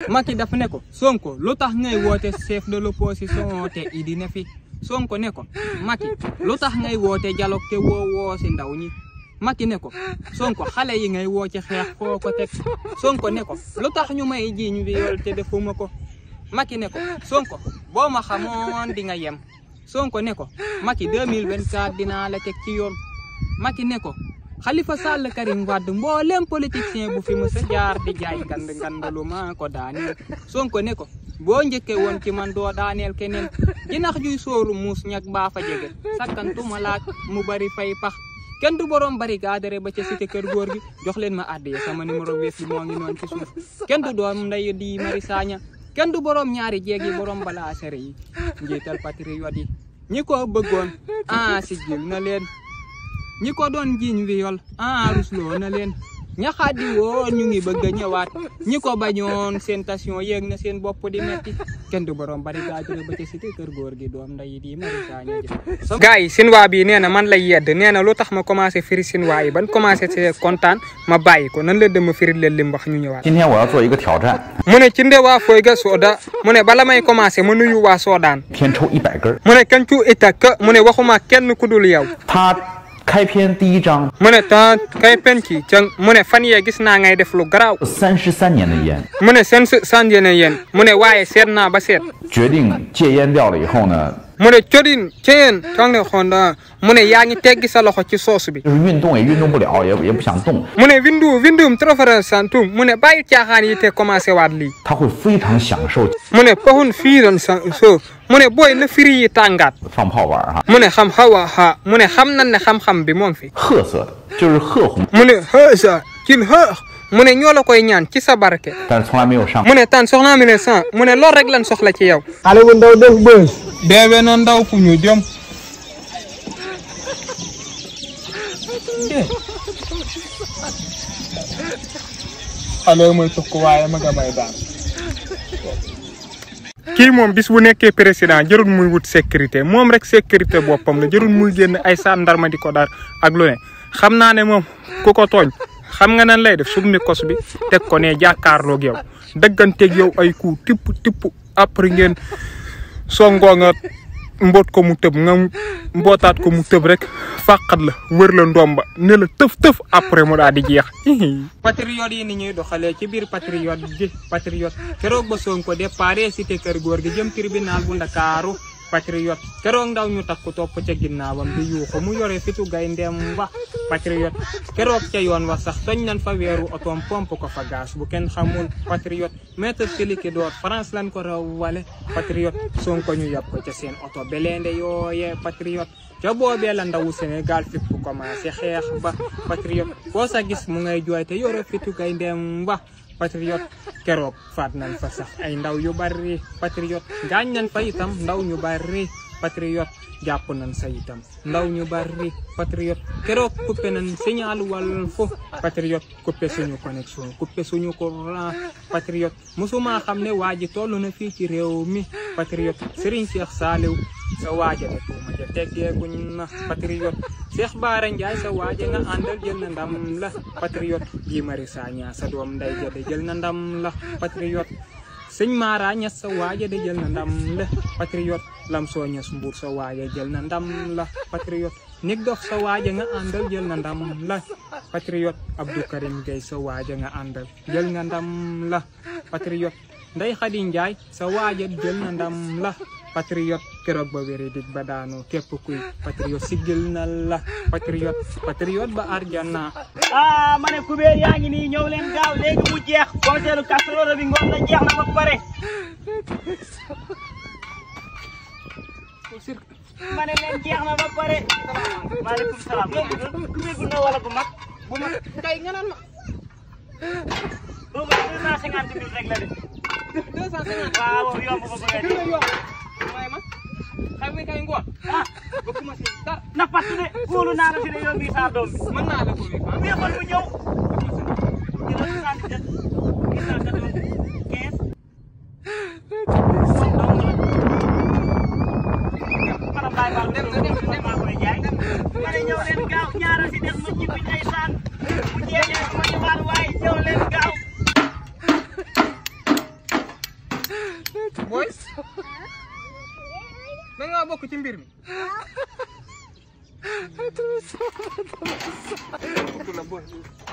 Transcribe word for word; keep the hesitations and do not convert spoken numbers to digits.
Macky dafa ne ko Sonko lu tax ngay woote chef de l'opposition te Idi ne fi Sonko ne ko Macky lu tax ngay woote dialogue te woo woo si ndaw ñi Macky ne ko Sonko xale yi ngay woo ci xeex foo ko teg Sonko ne ko lu tax ñu may jiiñ viol te defuma ko Macky ne ko Sonko boo ma xamoon di nga yem Sonko ne ko Macky deux mille vingt-quatre dinaa la teg ci yoon Macky ne ko Khalifa Sall Karim Wade mboolem politicien bu fi mës a jaar di jaay ngand ngandalu maa ko daaneel Sonko ne ko boo njëkkee woon ci man doo daaneel keneen jinax juy sóoru muus ñag baa fa jege sakkantuma laaj mu bari fay pax kenn du borom bari gaadare ba ca cité kër góor gi jox leen ma àddiya sama numéro wéef bi moo ngi noonu ci suuf kenn du doom nday di Mari Sagna kenn du borom ñaari jeeg yi borom balaa sere yi njiital patriote yi ñi ko bëggoon ah si jil na leen ñi ko doon jiiñ viol ah rusloo na leen ñaxaadi woon ñu ngi bëgg a ñëwaat ñi ko bañoon seen station yéeg na seen bopp di metti kenn du borom bari gaadare ba ca cité kër góor gi doom nday di Mari Sagna ji gars yi Sinwaa bi nee na man lay yedd nee na lu tax ma commencé firi Sinwaa yi ban commencé see kontaan ma bàyyi ko nan la dem ma firi leen lim wax ñu ñëwaat mu ne ci ndewaa fooy ga sooda mu ne bala may commencé ma nuyu waa Soodaan mu ne kenn cu itak mu ne waxuma kenn ku dul yow 开篇第一章 mu ne ta kay pen ci cang mu ne fan yee gis naa ngay def lu garaaw 三十三年的烟 mu ne seen san yene yéen mu ne waaye seet naa ba seet 决定戒烟掉了以后呢 mu ne codin ceen tong ne xonda mu ne yaa ngi teggi sa loxo ci soos bi 就是运动也运动不了也也不想动 mu ne windu windum trofara santum mu ne bàyyi caaxaan yi te commencé waat lii 他会非常享受 mu ne pahun fiiran sa so mu ne booy na firi yi tàngaat 放炮玩哈 mu ne xam xawa ha mu ne xam nan ne xam-xam bi moom fi 褐色的就是褐红 mu ne hësa cil hë mu ne ñoo la koy ñaan ci sa barke 但是从来没有上 mu ne tan soxna mi ne san mu ne lool rek lan soxla ci yow xale bu ndaw def bës deewe na ndaw fu ñu jëm xale mooy tukk waaye ma nga may daan kii moom bis bu nekkee président jarul muy wut sécurité moom rek sécurité boppam la jarul muy génn ay sandarma di ko dar ak lu ne xam naa ne moom ku ko tooñ xam nga nan lay def summi kos bi teg ko ne jàkkaarloog yow dëgganteeg yow ay coup tipp tipp après ngeen songoo nga mboot ko mu tëb nga mbootaat ko mu tëb rek fàqat la wër la ndomba ne la tëf tëf après mu daal di jeex. patriote yi ni ñuy doxalee ci biir patriote gi patriote keroog ba Sonko déparé cité kër góor gi jëm tribunal bu Ndakaaru patriote keroog ndaw ñu takku topp ca ginnaawam di yuuxu mu yore fitu gayndeem ba patriote keroog ca yoon wa sax toñ nañ fa weeru otoom pompe ko fa gaas bu kenn xamul patriote maître siliki door France lan ko raw wale patriote Sonko ñu yab ko ca seen oto beleende yooye patriote ca boobee la ndawu Sénégal fipp commencé xeex ba patriote koo sa gis mu ngay jooy te yore fitu gayndeem ba patriote keroog faat nañ fa sax ay ndaw yu bari patriote gaañ nañ fa itam ndaw ñu bari patriote jàpp nañ sa itam ndaw ñu bari patriote keroog coupé nañ signal Walf patriote coupé suñu connexion coupé suñu courant patriote musuma xam ne waa ji toll na fii ci réew mi patriote Serigne Cheikh Saliou sa waaja ne tuuma ja teggeeguñ na patriote Cheikh Bara Ndiaye sa waaja nga àndal jël na ndam la patriote Guy Marius Sagna sa doom nday ja de jël na ndam la patriote Sëñ Mara Niass sa waaja de jël na ndam la patriote Lamso Niass Mbour sa waaja jël na ndam la patriote Nig Dof sa waaja nga àndal jël na ndam la patriote Abdou Karim Gueye sa waaja nga àndal jël nga ndam la patriote Ndeye Khady Ndiaye sa waaja jël na ndam la patriote keroog ba wéré dig ba daanu képp kuy patriote siggil na la patriote patriote ba arjana ah ma ne kubéer yaa ngi nii ñëw leen gaaw léegi mu jeex conseil casserole bi ngoon la jeex na ba pare ma ne leen jeex na ba pare maaleykum salaam kubéer bu ndaw wala bu mag bu mag kay nga naan ma boobu deux cent cinquante mille rek la de deux cent cinquante waaw yomb ba bëgg waaye ma xam nga kay ngoon ah ba commencé dara na patt de wóolu naa la fi ne yow mii saa doom bi mën naa la ko wi mais man mu ñëw soixante-dix huit cent quatre-vingt-quinze madame Baye Fall dem na dem na maa koy jaay ma ne ñëw leen gaaw ñaara si des ma ñibbi ay saan bu jeexee ma ñëwaat waaye ñëw leen gaaw boy da nga bokk ci mbir mi la boy